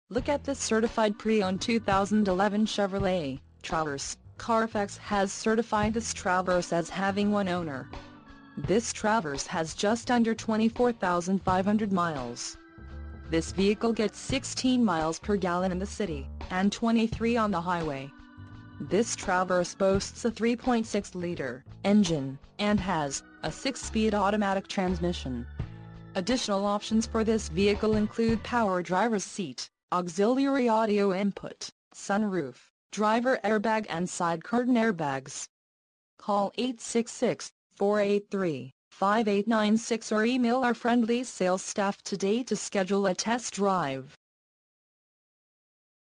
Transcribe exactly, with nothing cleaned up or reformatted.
Look at this certified pre-owned two thousand eleven Chevrolet Traverse. Carfax has certified this Traverse as having one owner. This Traverse has just under twenty-four thousand five hundred miles. This vehicle gets sixteen miles per gallon in the city, and twenty-three on the highway. This Traverse boasts a three point six liter engine, and has a six-speed automatic transmission. Additional options for this vehicle include power driver's seat, auxiliary audio input, sunroof, driver airbag and side curtain airbags. Call eight six six, four eight three, five eight nine six or email our friendly sales staff today to schedule a test drive.